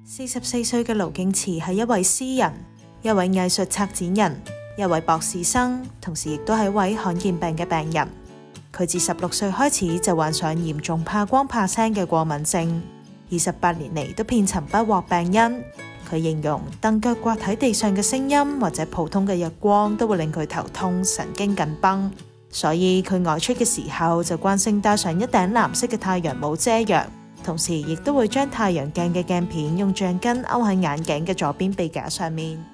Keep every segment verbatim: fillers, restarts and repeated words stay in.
四十四歲嘅盧敬慈係一位詩人、一位藝術策展人、一位博士生，同時亦都係一位罕見病嘅病人。佢自十六歲開始就患上嚴重怕光怕聲嘅過敏症，二十八年嚟都遍尋不獲病因。佢形容蹬腳刮喺地上嘅聲音或者普通嘅日光都會令佢頭痛、神經緊繃，所以佢外出嘅時候就慣性戴上一頂藍色嘅太陽帽遮陽，同時亦都會將太陽鏡嘅鏡片用橡筋勾喺眼鏡嘅左邊鼻架上面。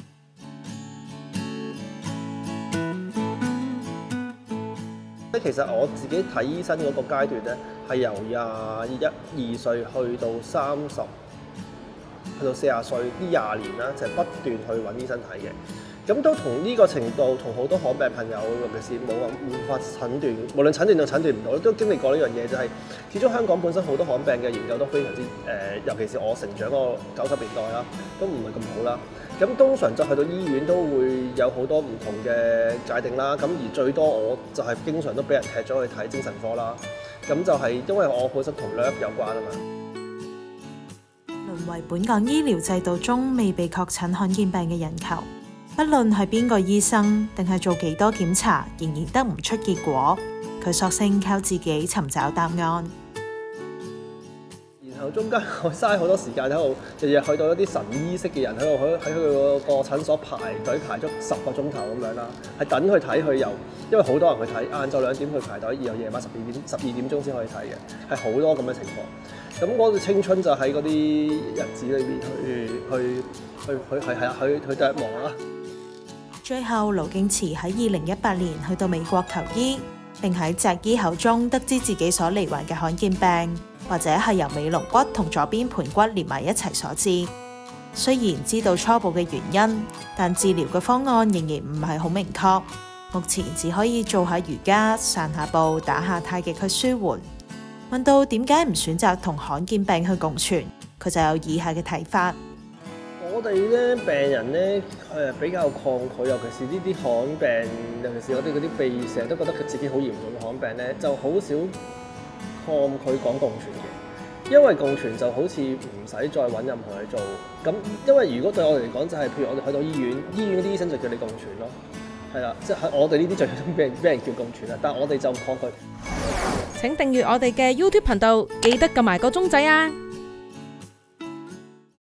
其實我自己睇醫生嗰個階段咧，係由廿一二歲去到三十，去到四十歲呢廿年啦，就係、不斷去揾醫生睇嘅。咁都同呢個程度，同好多罕病朋友，尤其是冇話無法診斷，無論診斷到診斷唔到，都經歷過呢樣嘢，就係、是、始終香港本身好多罕病嘅研究都非常之誒、呃，尤其是我成長嗰個九十年代啦，都唔係咁好啦。咁通常就去到醫院都會有好多唔同嘅界定啦。咁而最多我就係經常都俾人踢咗去睇精神科啦。咁就係因為我本身同 L E P 有關啊嘛。 淪為本港醫療制度中未被確診罕見病嘅人球，不論係邊個醫生定係做幾多檢查，仍然得唔出結果。佢索性靠自己尋找答案。 然後中間我嘥好多時間喺度，日日去到一啲神醫式嘅人喺度，喺喺佢個診所排隊排足十個鐘頭咁樣啦，係等佢睇佢由，因為好多人去睇，晏晝兩點去排隊，然後夜晚十二點十二點鐘先可以睇嘅，係好多咁嘅情況。咁我嘅青春就喺嗰啲日子裏邊去去去去係係啊，去去琢磨啦。 最後，盧敬慈喺二零一八年去到美國求醫，並喺脊醫口中得知自己所罹患嘅罕見病，或者係由尾龍骨同左邊盤骨連埋一齊所致。雖然知道初步嘅原因，但治療嘅方案仍然唔係好明確。目前只可以做下瑜伽、散下步、打下太極去舒緩。問到點解唔選擇同罕見病去共存，佢就有以下嘅睇法。 我哋咧病人咧誒比較抗拒，尤其是呢啲罕病，尤其是我哋嗰啲被成日都覺得佢自己好嚴重嘅罕病咧，就好少抗拒講共存嘅，因為共存就好似唔使再揾任何去做。咁因為如果對我哋嚟講，就係、是、譬如我哋去到醫院，醫院嗰啲醫生就叫你共存咯，係啦，即係我哋呢啲就俾人俾人叫共存啦，但係我哋就唔抗拒。 請訂閱我哋嘅 YouTube 頻道，記得撳埋個鐘仔啊！